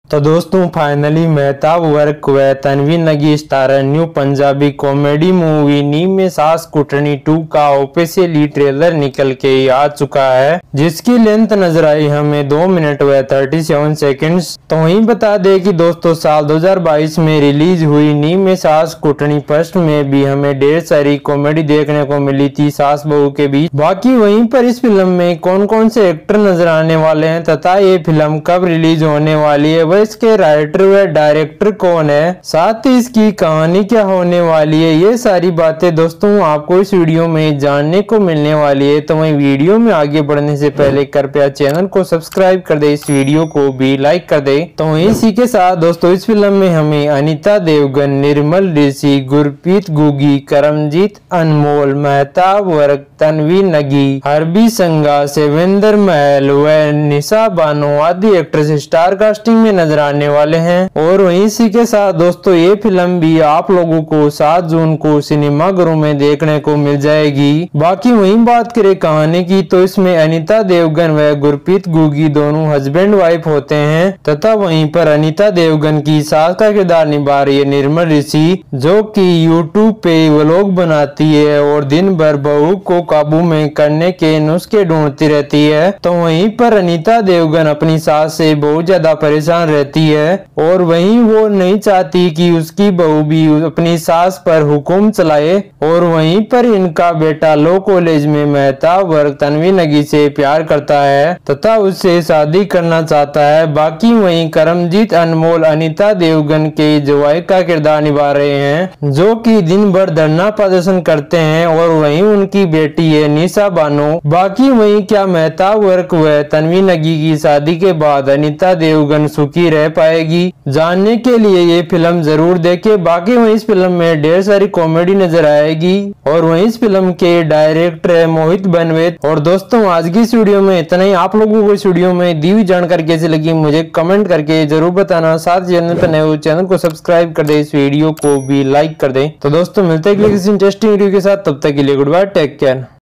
तो दोस्तों फाइनली मेहताब वर्क व Tanvir Nagi starrer new Punjabi comedy movie Ni Main Sass कुटनी 2 का ऑफिशियली ट्रेलर निकल के आ चुका है, जिसकी लेंथ नजर आई हमें 2 मिनट व 37 सेकंड्स। तो वहीं बता दे कि दोस्तों साल 2022 में रिलीज हुई नी में सास कुटनी फर्स्ट में भी हमें ढेर सारी कॉमेडी देखने को मिली थी सास बहू के बीच। बाकी वहीं पर इस फिल्म में कौन कौन से एक्टर नजर आने वाले हैं तथा ये फिल्म कब रिलीज होने वाली है, इसके राइटर व डायरेक्टर कौन है, साथ ही इसकी कहानी क्या होने वाली है, ये सारी बातें दोस्तों आपको इस वीडियो में जानने को मिलने वाली है। तो वही वीडियो में आगे बढ़ने से पहले कृपया चैनल को सब्सक्राइब कर दे, इस वीडियो को भी लाइक कर दे। तो वही इसी के साथ दोस्तों इस फिल्म में हमें अनीता देवगन, निर्मल ऋषि, गुरप्रीत गुगी, करमजीत अनमोल, मेहताब वर्क, तन्वीर नगी, हरबी संगा, सेवेंद्र महल व निशा बानो आदि एक्ट्रेस स्टार कास्टिंग में नजर आने वाले हैं। और वहीं इसी के साथ दोस्तों ये फिल्म भी आप लोगों को 7 जून को सिनेमाघरों में देखने को मिल जाएगी। बाकी वहीं बात करें कहानी की तो इसमें अनीता देवगन व गुरप्रीत गुगी दोनों हस्बैंड वाइफ होते हैं तथा वहीं पर अनीता देवगन की सास का किरदार निभा रही है निर्मल ऋषि, जो कि यूट्यूब पे व्लॉग बनाती है और दिन भर बहू को काबू में करने के नुस्खे ढूंढती रहती है। तो वहीं पर अनीता देवगन अपनी सास से बहुत ज्यादा परेशान रहती है और वहीं वो नहीं चाहती कि उसकी बहू भी अपनी सास पर हुक्म चलाए। और वहीं पर इनका बेटा लो कॉलेज में मेहताब वर्क तन्वीर नगी से प्यार करता है तथा उससे शादी करना चाहता है। बाकी वहीं करमजीत अनमोल अनीता देवगन के जवाई का किरदार निभा रहे हैं, जो कि दिन भर धरना प्रदर्शन करते हैं। और वहीं उनकी बेटी है निशा बानो। बाकी वहीं क्या मेहताब वर्क व तन्वीर नगी की शादी के बाद अनीता देवगन सुखी रह पाएगी, जानने के लिए ये फिल्म जरूर देखे। बाकी वहीं इस फिल्म में ढेर सारी कॉमेडी नजर आएगी और वहीं इस फिल्म के डायरेक्टर है मोहित बनवेद। और दोस्तों आज की इस वीडियो में इतना ही। आप लोगों को इस वीडियो में दी हुई जानकारी कैसी लगी मुझे कमेंट करके जरूर बताना। साथ चैनल पर नए हो चैनल को सब्सक्राइब कर दे, इस वीडियो को भी लाइक कर दे। तो दोस्तों मिलते हैं किसी इंटरेस्टिंग वीडियो के साथ, तब तक के लिए गुड बाय, टेक केयर।